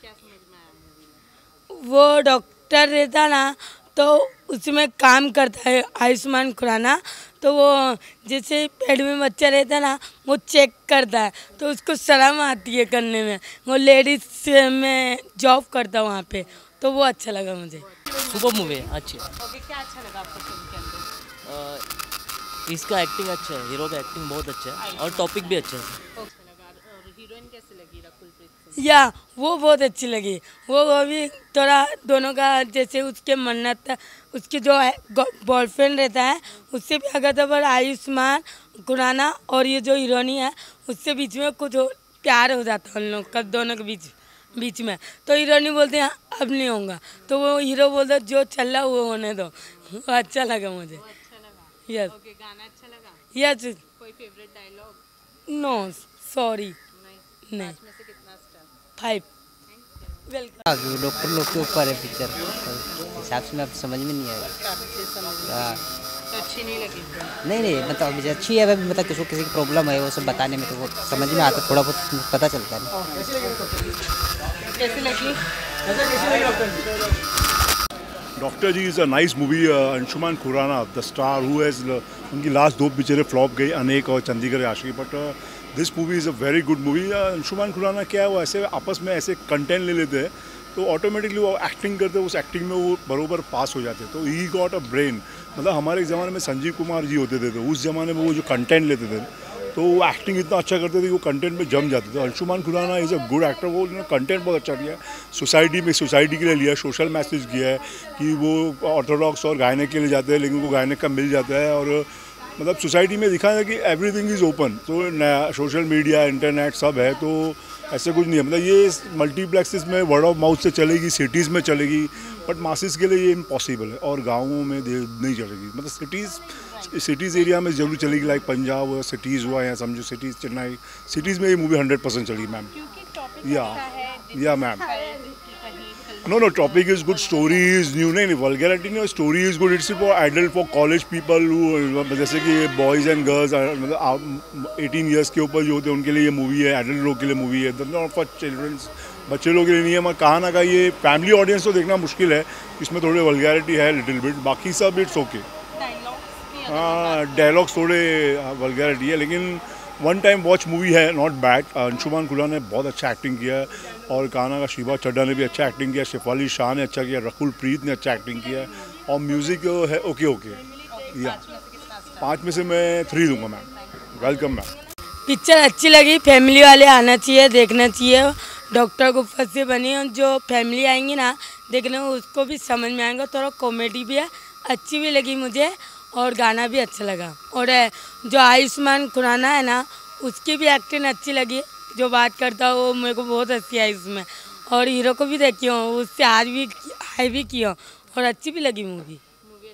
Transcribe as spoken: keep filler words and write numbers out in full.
क्या समझ में आया मूवी में? वो डॉक्टर रहता ना, तो उसमें काम करता है आयुष्मान खुराना। तो वो जैसे पेट में बच्चा रहता है ना, वो चेक करता है, तो उसको शर्म आती है करने में। वो लेडीज में जॉब करता है वहाँ पे, तो वो अच्छा लगा मुझे। सुपर मूवी है, अच्छी है। ओके, क्या अच्छा लगा आपको फिल्म के अंदर? अ, इसका एक्टिंग अच्छा है, हीरो का एक्टिंग बहुत अच्छा है और टॉपिक भी अच्छा है। अच्छा लगा। और हीरोइन कैसी लगी रकुलप्रीत सिंह? या वो बहुत अच्छी लगी। वो वो भी थोड़ा दोनों का जैसे उसके मन्नत, उसके जो बॉयफ्रेंड रहता है उससे भी अगर तो पर आयुष्मान खुराना और ये जो हीरोइनी है उससे बीच में कुछ हो, प्यार हो जाता है उन लोग का दोनों के बीच बीच में। तो हीरोइनी बोलते हैं अब नहीं होगा, तो वो हीरो बोलते जो चल रहा वो होने दो। वो अच्छा लगा मुझे। वो अच्छा लगा। यस ओके, गाना अच्छा लगा? यस। कोई फेवरेट डायलॉग? No sorry. नहीं। नहीं। पाँच में से कितना star? Five. Thank welcome. Doctor लोग के ऊपर है पिक्चर, हिसाब से मैं अब समझ में नहीं आया। यू। आपसे समझ में हाँ। तो अच्छी नहीं लगी फिल्म? नहीं नहीं मतलब अभी अच्छी है, अभी मतलब किसी किसी की प्रॉब्लम है वो सब बताने में तो वो समझ में आता, थोड़ा बहुत पता चलता है। कैसी लगी? Doctor G is a nice movie. Anshuman Khurana the star who has, उनकी लास्ट दो पिक्चरें फ्लॉप गई, अनेक और Chandigarh Aashiqui, but this movie is a very good movie. Anshuman Khurana क्या है, वो ऐसे आपस में ऐसे कंटेंट ले लेते हैं तो ऑटोमेटिकली वो एक्टिंग करते हैं, उस एक्टिंग में वो बरोबर पास हो जाते हैं. तो ही गॉट अ ब्रेन. मतलब हमारे ज़माने में संजीव कुमार जी होते थे, तो उस ज़माने में वो जो कंटेंट लेते थे तो वो एक्टिंग इतना अच्छा करते थे कि वो कंटेंट में जम जाते थे. Anshuman Khurana is a good actor. वो उन्होंने कंटेंट बहुत अच्छा दिया है. सोसाइटी में सोसाइटी के लिए लिया, सोशल मैसेज किया है कि वो ऑर्थोडॉक्स और गायने के लिए जाते हैं लेकिन उनको गायने का मिल जाता है. और मतलब सोसाइटी में दिखाया है कि एवरीथिंग इज़ ओपन. तो सोशल मीडिया इंटरनेट सब है, तो ऐसे कुछ नहीं है. मतलब ये मल्टीप्लेक्सेस में वर्ड ऑफ माउथ से चलेगी, सिटीज़ में चलेगी, बट मासिस के लिए ये इम्पॉसिबल है और गाँवों में नहीं चलेगी. मतलब सिटीज़ सिटीज़ एरिया में जरूर चलेगी, लाइक पंजाब सिटीज़ हुआ या समझो सिटीज़ चेन्नई सिटीज़ में ये मूवी हंड्रेड परसेंट चलेगी मैम. क्योंकि टॉपिक या अच्छा है। या मैम. कहीं no no topic is good, story is new. नहीं नहीं वल्गैरिटी नहीं, story is good. It's for adult, for college people, जैसे कि बॉयज़ एंड गर्ल्स, मतलब एटीन ईयर्स के ऊपर जो होते हैं उनके लिए ये मूवी है. एडल्ट लोग के लिए मूवी है, नॉट फॉर चिल्ड्रंस. बच्चे लोग के लिए नहीं है. मैं कहा ना कहा ये फैमिली ऑडियंस तो देखना मुश्किल है, इसमें थोड़ी वल्गैरिटी है लिटिल बिट, बाकी सब इट्स ओके. हाँ डायलॉग्स थोड़े वल्गैरिटी है, लेकिन वन टाइम वॉच मूवी है, नॉट बैड. अंशुमान खुराना ने बहुत अच्छा एक्टिंग किया है और काना का शिवा चड्डा ने भी अच्छा एक्टिंग किया, शेफाली शाह ने अच्छा किया, रकुलप्रीत ने अच्छा एक्टिंग किया और म्यूज़िक है ओके ओके. या पाँच में से मैं थ्री दूंगा मैम. Welcome ma'am. पिक्चर अच्छी लगी, फैमिली वाले आना चाहिए, देखना चाहिए. डॉक्टर गुप्ता से बनी और जो फैमिली आएंगी ना देखने में उसको भी समझ में आएगा. थोड़ा कॉमेडी भी है, अच्छी भी लगी मुझे और गाना भी अच्छा लगा. और जो आयुष्मान खुराना है ना उसकी भी एक्टिंग अच्छी लगी, जो बात करता है वो मेरे को बहुत हंसी आई इसमें. और हीरो को भी देखी हूँ, उससे हार भी हाई भी किया और अच्छी भी लगी मूवी.